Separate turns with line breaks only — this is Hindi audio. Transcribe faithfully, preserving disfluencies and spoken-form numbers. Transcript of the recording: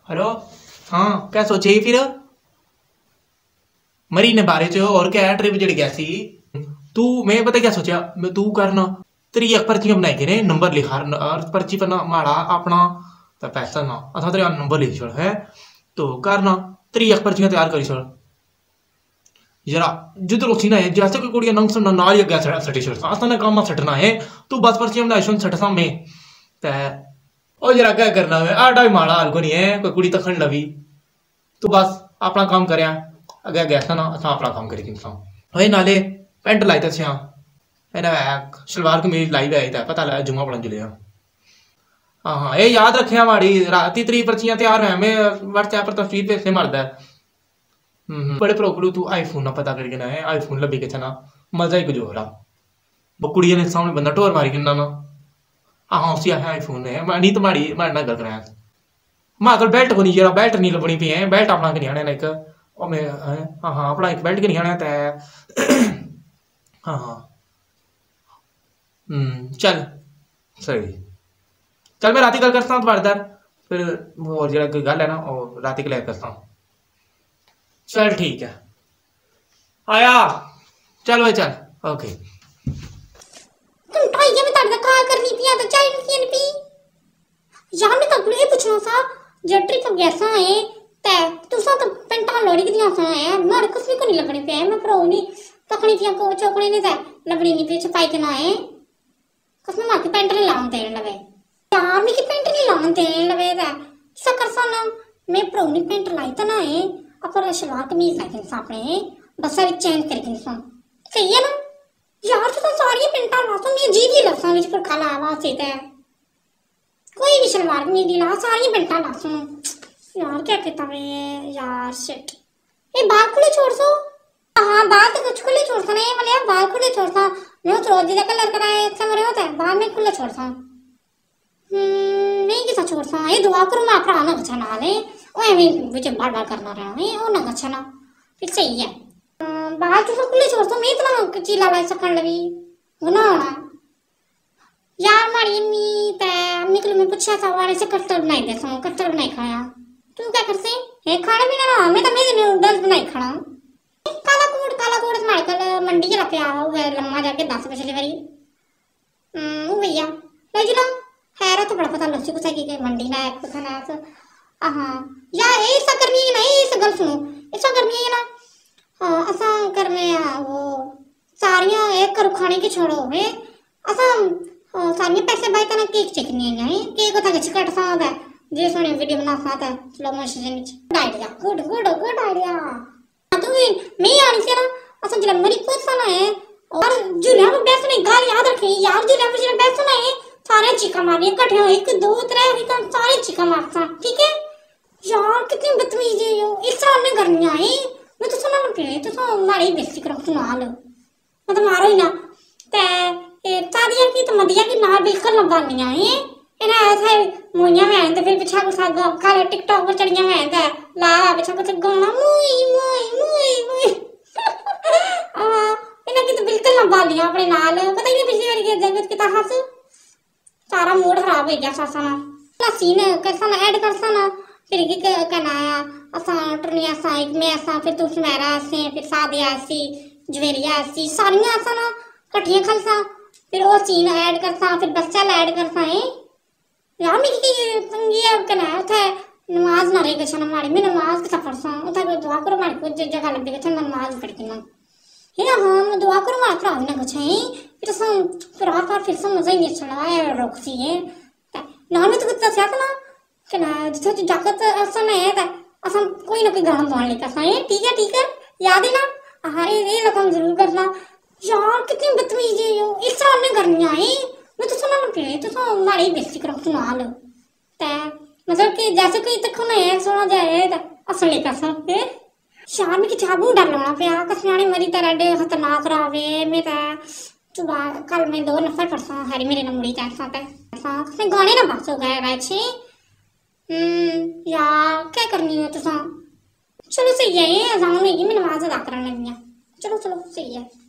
हेलो। हाँ क्या सोचे ही फिर मरी ने बारे च और क्या ट्रिप जड़ी गया सी तू। मैं पता क्या सोचा मैं तू करना तेरी एक पर्ची बनाई के ने नंबर लिखा और पर्ची पर ना माड़ा अपना तो पैसा ना अथा तेरा नंबर लिख छोड़ है तो करना तेरी एक पर्चियां तैयार करी छोड़ जरा जिधर उसी ना है जैसे कोई कुड़िया नंग सुनना ना ही गया सटी छोड़ असा ने काम सटना है तू बस पर्ची बनाई छोड़ सटसा में ते ओ जरा क्या करना है आडा ही माड़ा हाल को नहीं है कोई कुड़ी तखन लवी तू बस अपना काम करया अगे गया ना असा अपना काम करी इंसान होए नाले पेंट लाई थे एना सलवार कमीज लाई हुई था पता लगा जुम्मा पढ़न जुलिया। हाँ हाँ ये याद रखे माड़ी राती त्री पर्चियां तैयार है मैं व्हाट्सएप पर तस्वीर पे से मारदा हम्म बड़े प्रोकड़ू तू आईफोन ना पता करके ना है आईफोन लभी के ना मजा ही कुछ हो रहा वो कुड़िया ने सामने बंदा टोर मारी किन्ना ना हाँ हाँ उसी आईफोन है नहीं तो माड़ी मारना कर रहा है मां कल बेल्ट को नहीं जरा बेल्ट नहीं लबनी पी है बेल्ट अपना के नहीं आने एक और मैं हाँ हाँ अपना एक बेल्ट के नहीं आना है हाँ हाँ हम्म चल सही चल मैं राती कल करता हूँ तुम्हारे दर फिर वो और जरा कोई गल है ना और राती के लिए करता हूँ चल ठीक है आया चल भाई चल ओके
तुम ढाई में तड़का कॉल करनी पिया तो चाय नहीं पी यार मैं तब ये पूछना सा जे ट्रिप गया सा है ते तू सा तो पेंटा लोड़ी की दिया सा है मार कुछ भी को नहीं लगने पे मैं प्रो नहीं तखनी पिया को चोकड़ी नहीं था लगनी नहीं पे छपाई के ना है कसम मार के पेंट नहीं लाऊं तेरे लगे यार मैं की पेंट नहीं लाऊं तेरे लगे दा किसा कर सा ना मैं प्रो नहीं पेंट लाई तो ना है अपर सलवार कमीज लाई के अपने बस अभी चेंज करके सा सही है ना यार तो सारी पेंटा लासा मैं जी भी लासा विच पर काला आवाज से ते कोई भी सलवार कमीज नहीं ला सारी पेंटा लासा यार क्या कहता मैं यार शिट ये बाल खुले छोड़ सो हाँ बाल तो कुछ खुले छोड़ सा नहीं मतलब बाल खुले छोड़ सा मैं उस रोजी का कलर कराए समझ होता है बाल में खुले छोड़ सा हम्म नहीं किसा छोड़ सा ये दुआ करूँ मैं अपना आना अच्छा ना ले ओ मैं विच बार बार करना रहा है ओ ना अच्छा ना फिर सही है बाल तो सब खुले छोड़ सा मैं इतना चीला लाई सकन लगी होना होना यार मारी नी ते अम्मी को मैं पूछा था वाले से कट्टर बनाई दे सा कट्टर बनाई खाया तू क्या कर से है खाना भी ना मैं तो मेरे नूडल्स बनाई खाना काला कोट काला कोट हमारे कल मंडी चला पे आओ है लम्मा जाके दस बजे डिलीवरी हम्म वो भैया ले जी लो है तो बड़ा पता लस्सी कुछ की के मंडी ना एक खाना है हां या ऐसा करनी है ना ऐसा गल सुनो ऐसा करनी है ना हां ऐसा करने वो सारियां एक करो खाने की छोड़ो है ऐसा सारियां पैसे बाय तना केक चेकनी है केक को था चिकट सा है जे सोने वीडियो बना सा था स्लो मोशन में good idea good good good idea तू मैं आनी से ना अच्छा जरा मेरी पूछना ना है और जुलिया को बेस नहीं गाल याद रखे यार जुलिया को जरा बेस ना है सारे चिका मारिए इकट्ठे एक दो तीन एक सारे चिका मारता ठीक है यार कितनी बदतमीज है यो इस तरह नहीं करनी आई मैं तो सुना ना पे तो सो मारी बेइज्जती करो सुना लो मतलब मारो ही ना ते ये तादिया की तो मदिया की ना बिल्कुल ना गानी आई एना ऐसे मुइया में आए तो फिर पीछा को साग काले टिकटॉक पर चढ़िया में आए ला पीछा को गाना मुई मुई मुई मुई आ इना की तो बिल्कुल ना बालियां अपने नाल पता ही नहीं पिछली बार के जगत कितना हंस सारा मूड खराब हो गया सासा ना ना सीन कैसा ना ऐड करसा ना फिर की कहना आया असा टरनिया सा एक में ऐसा फिर तू सुमेरा से फिर सादिया सी जवेरिया सी सारियां ऐसा ना कठिया खलसा फिर वो सीन ऐड करसा फिर बच्चा ऐड करसा है यार मैं की संगिया कना उठे नमाज ना रे गछन मारी मैं नमाज के सफर सा उठा के दुआ करो मारी को जगह लग गछन नमाज पढ़ के ना है ना हम दुआ करो मार प्राव ना गछई फिर सम फिर आप फिर सम मजा ही नहीं चला रोकसी है ना मैं तो कुछ था ना कना जितो जाकत असन है ता असन कोई ना कोई गाना गाने का सा है ठीक है ठीक है याद है ना हां ये रकम जरूर करना यार कितनी बदतमीज है यो इस तरह नहीं करनी आई मैं तो सुना ना पे तो सो मारी बेइज्जती करो सुना लो ते मतलब कि जैसे कोई तक ना है सुना जाए तो असली का सब पे शाम में की चाबू डालना पे आ कसनानी मरी तरह डे खतरनाक रावे मैं ता सुबह कल मैं दो नफर परसा हरी मेरे न मुड़ी जाए साथ साथ से गाने ना बस हो गए गए छे हम्म यार क्या करनी है तो सा चलो सही है अजान होगी मैं नमाज अदा करने लगी चलो चलो सही है।